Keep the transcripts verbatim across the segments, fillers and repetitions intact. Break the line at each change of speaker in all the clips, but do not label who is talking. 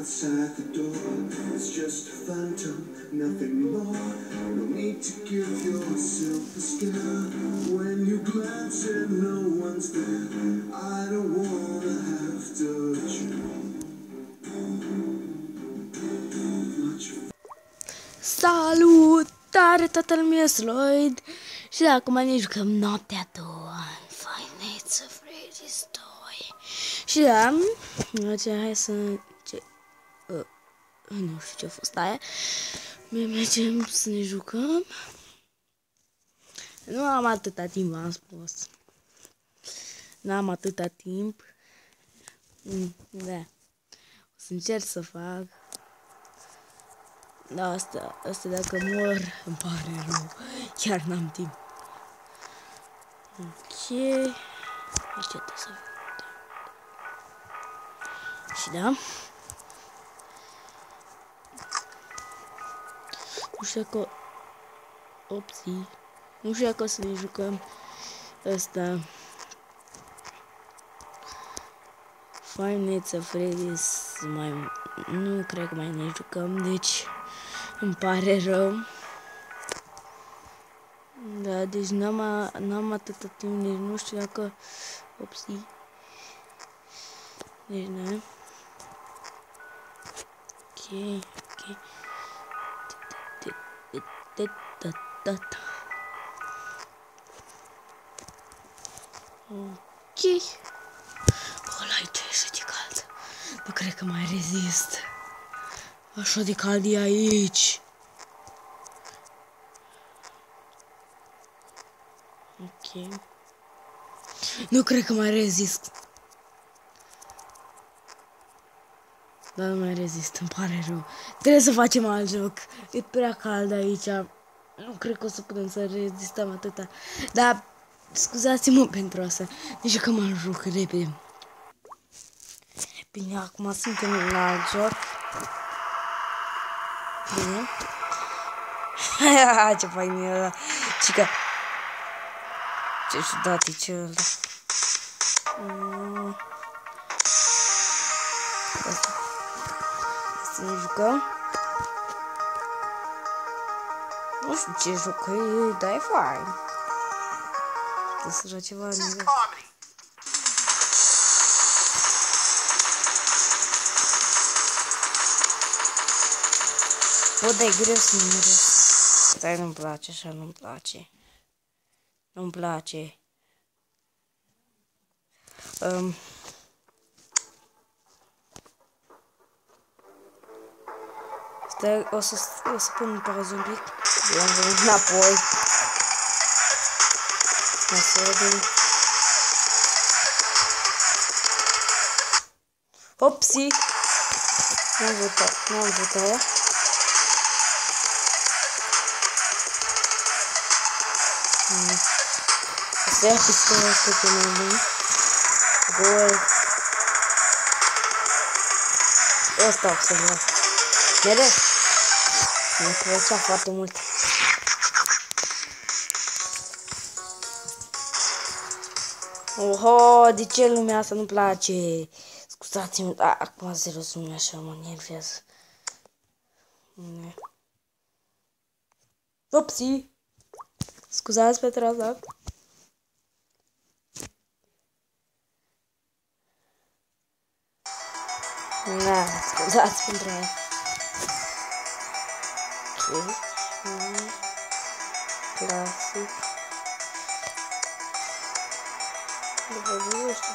outside the door. It's just a phantom, nothing more. No need to give yourself a scare. When you glance and no one's there, I don't wanna have to
Salutare, toată lumea, Sloyd. Și de acum ne jucăm noaptea a doua în Five Nights at Freddy's doi. Și da, hai să... Ce, uh, nu știu ce a fost aia. Mergem să ne jucăm. Nu am atâta timp, am spus. Nu am atâta timp. Da. O să încerc să fac. Da, asta, asta dacă mor, îmi pare rău. Chiar n-am timp. Ok. Aici trebuie să fac. Și da. Nu știu dacă... Opții. Nu știu dacă o să ne jucăm ăsta. Five Nights at Freddy's. Mai... Nu cred că mai ne jucăm, deci... Îmi pare rău. Da, deci n-am, n-am atâta timp, deci nu știu dacă... Opții. Deci, da. Ok, ok. Ok. Ăla-i ce așa de cald. Nu cred că mai rezist. Așa de cald e aici. Ok. Nu cred că mai rezist. Da, nu mai rezist, îmi pare rău. Trebuie să facem alt joc. E prea cald aici. Nu cred că o să putem să rezistăm atâta. Dar scuzați-mă pentru asta. Ne jucăm alt joc repede. Bine, acum suntem în alt joc. Bine. Ce fain e ăla. Cică. Ce ciudat e ce ăla. Mm. Asta. Să ne jucăm. Nu știu ce joc e, dar e fain. Trebuie să joc ceva în el. Bă, dar e greu să nu râs. Stai, nu-mi place așa, nu-mi place. Nu-mi place. Um. Stai, o să, o să pun în pauză un pic. Eu am venit înapoi. O să vedem. Opsi! Nu am votat, nu am votat aia. Să ia pistola asta pe mine. Gol. Ăsta o să vreau. Mereu. Mi-a plăcea foarte mult. Oho, de ce lumea asta nu place? Scuzați-mă, acum zero sunt așa, mă nervează. Opsi! Scuzați pentru asta. Da, scuzați pentru aia. Ok. Clasic. După nu știu.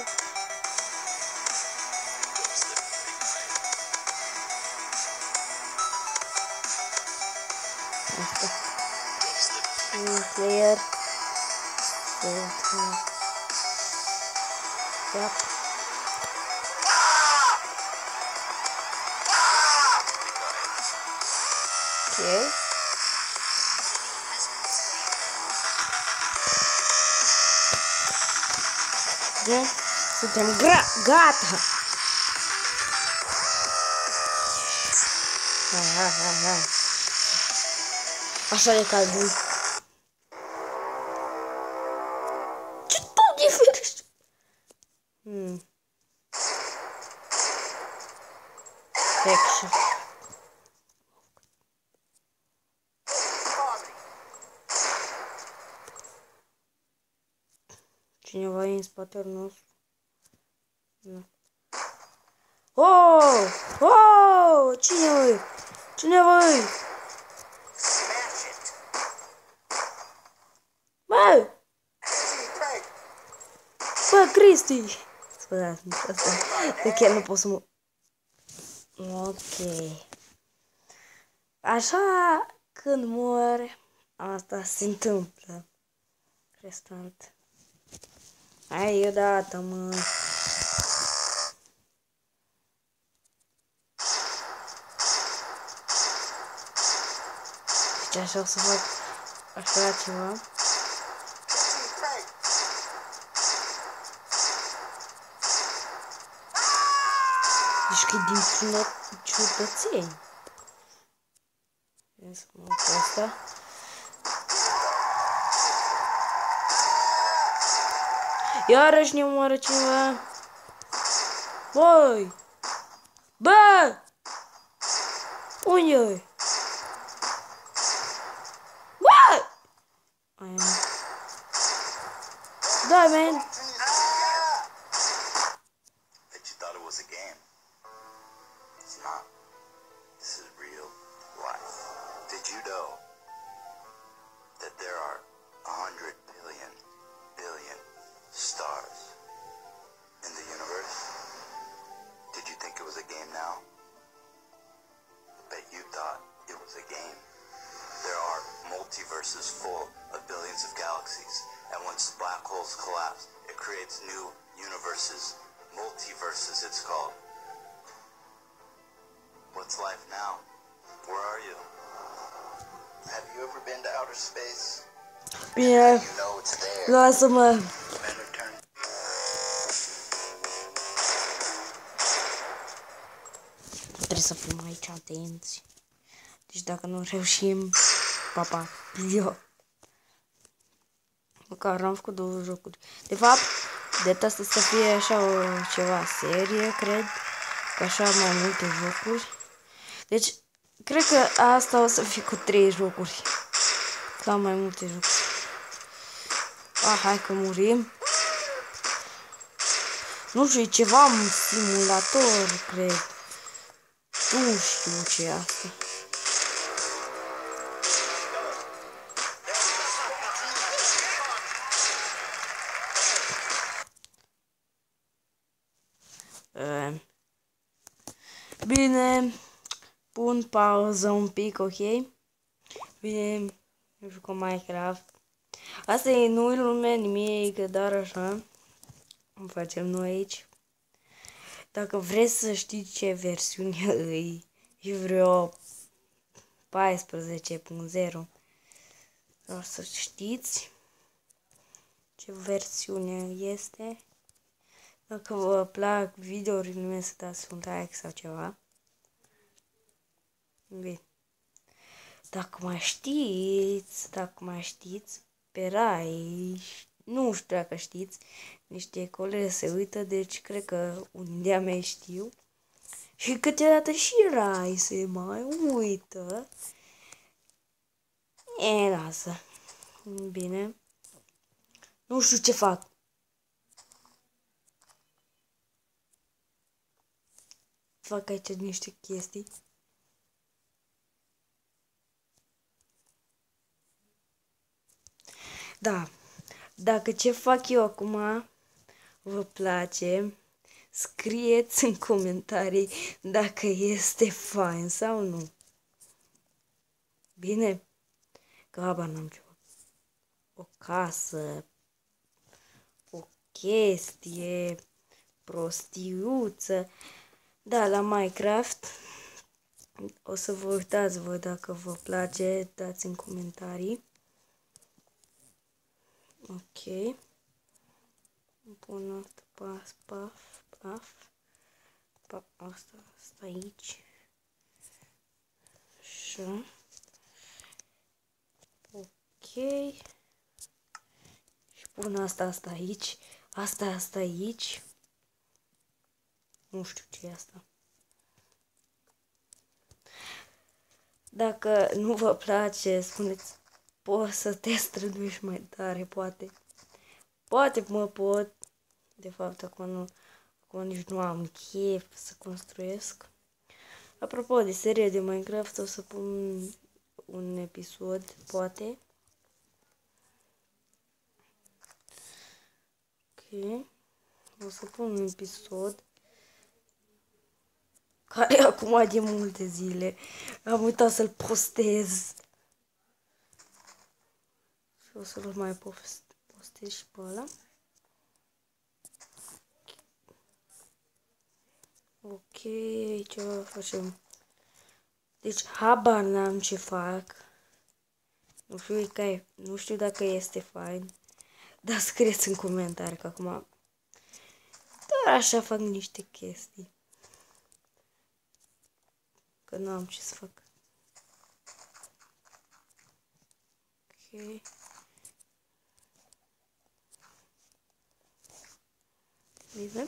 Asta. Player. Yep. Okay. Bine, suntem gata. Hai, hai, hai, hai. Așa de cald. Ce tot de ferește? Hmm. Cineva e în spatele nostru. Nu. Oh! Oh! Cine e? Cine e? Bă! Bă, Cristi! Scuzați-mă, asta. De chiar nu pot să mă... Ok. Așa, când mor, asta se întâmplă. Restant. Hai odată, mă. Deci așa o să fac așa ceva. Deci că e din ciudățeni. Ia să mă uit asta. Iarăși ne omoară cineva. Băi! Bă! Unde e? Bă! Aia. Da, man.
Multiverses full of billions of galaxies, and once black holes collapse, it creates new universes. Multiverses, it's called. What's life now? Where are you? Have you ever been to outer space?
Bine,
You know it's there.
lasă-mă. Trebuie să fim aici atenți. Deci dacă nu reușim, papa, eu. Măcar am făcut două jocuri. De fapt, de asta să fie așa o ceva serie, cred. Că așa mai multe jocuri. Deci, cred că asta o să fie cu trei jocuri. Ca mai multe jocuri. Ah, hai că murim. Nu știu, e ceva un simulator, cred. Nu știu ce e asta. Bine, pun pauză un pic, ok? Bine, jucăm Minecraft. Asta e, nu-i lume nimic, dar așa. Îmi facem noi aici. Dacă vreți să știți ce versiune e, e vreo paisprezece punct zero. Doar să știți ce versiune este. Dacă vă plac videourile mele, să dați un like sau ceva. Bine. Dacă mai știți, dacă mai știți, pe Rai, nu știu dacă știți, niște colegi se uită, deci cred că unii de-a mei știu. Și câteodată și Rai se mai uită. E, lasă. Bine. Nu știu ce fac. Fac aici niște chestii. Da. Dacă ce fac eu acum vă place, scrieți în comentarii dacă este fain sau nu. Bine? Că habar n-am ceva. O casă, o chestie, prostiuță. Da, la Minecraft. O să vă uitați voi dacă vă place, dați în comentarii. Ok. Pun asta, paf, paf, paf. Paf, asta, asta aici. Așa. Ok. Și pun asta, asta aici. Asta, asta aici. Nu știu ce e asta. Dacă nu vă place, spuneți, poți să te străduiești mai tare, poate. Poate mă pot. De fapt, acum, nu, acum nici nu am chef să construiesc. Apropo de serie de Minecraft, o să pun un episod, poate. Ok. O să pun un episod care acum de multe zile am uitat să-l postez. Și o să-l mai postez și pe ăla. Ok, ce facem? Deci habar n-am ce fac. Nu știu, că, nu știu dacă este fain. Dar scrieți în comentarii că acum doar așa fac niște chestii. Că nu am ce să fac. Ok. Bine.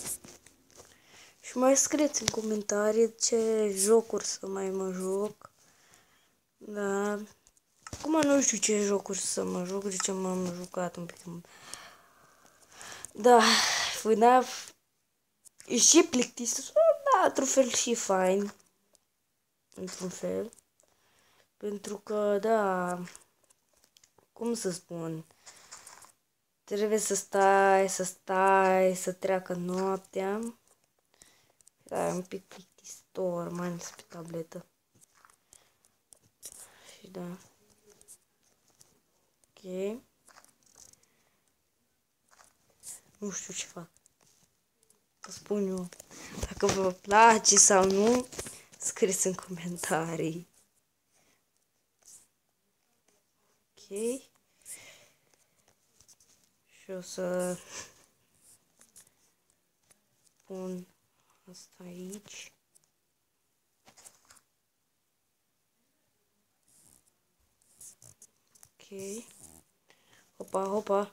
Și mai scrieți în comentarii ce jocuri să mai mă joc. Da. Acum nu știu ce jocuri să mă joc, de ce m-am jucat un pic. Da, F N A F e și plictisos, da, într-un fel și fain. Într-un fel. Pentru că, da, cum să spun, trebuie să stai, să stai, să treacă noaptea. Da, e un pic plictisitor, mai ales pe tabletă. Și da. Ok. Nu știu ce fac. Vă spun eu. Dacă vă place sau nu, scrieți în comentarii. Ok. Și o să pun asta aici. Ok. Hopa, hopa.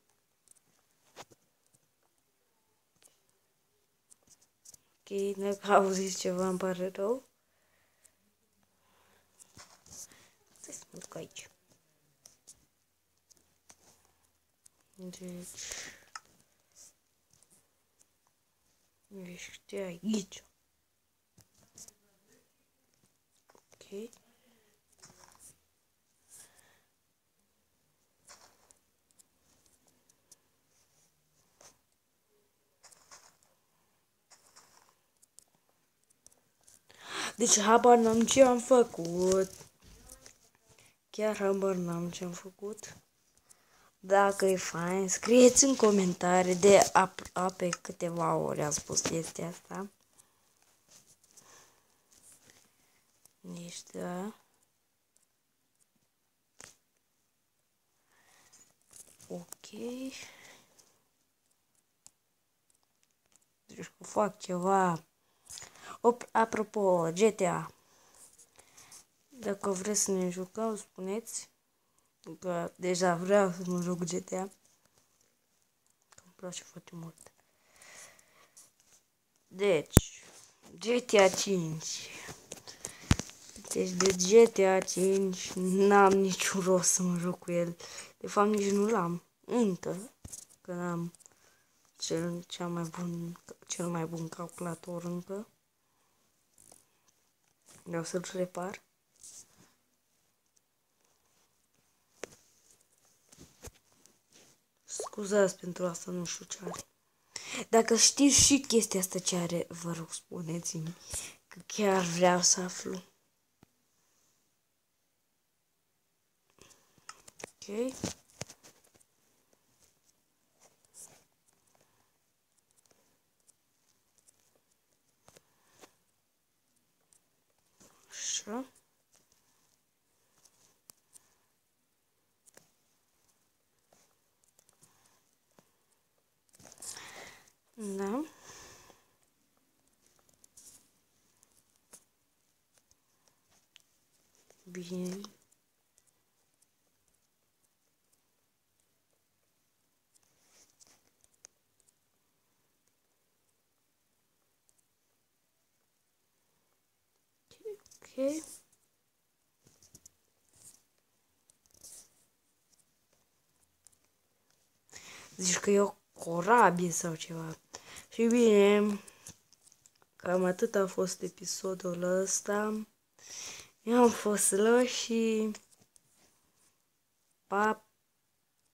Ok, dacă auziți ceva, îmi pare rău. Stai să mă duc aici. Deci... ești aici. Ok. Deci habar n-am ce am făcut. Chiar habar n-am ce am făcut. Dacă e fain, scrieți în comentarii de ape câteva ori am spus chestia asta. Deci da. Ok. Deci fac ceva. Op, apropo, G T A. Dacă vreți să ne jucăm, spuneți. Că deja vreau să mă joc G T A. Îmi place foarte mult. Deci, G T A cinci. Deci de G T A cinci n-am niciun rost să mă joc cu el. De fapt nici nu l-am. Încă. Că n-am cel, cel mai bun, cel mai bun calculator încă. Vreau să-l repar. Scuzați pentru asta, nu știu ce are. Dacă știți și chestia asta ce are, vă rog, spuneți-mi. Că chiar vreau să aflu. Ok. Așa. Da. Bine. Ok. zici că e o corabie sau ceva. Și bine, cam atât a fost episodul ăsta. Eu am fost Lă și pa!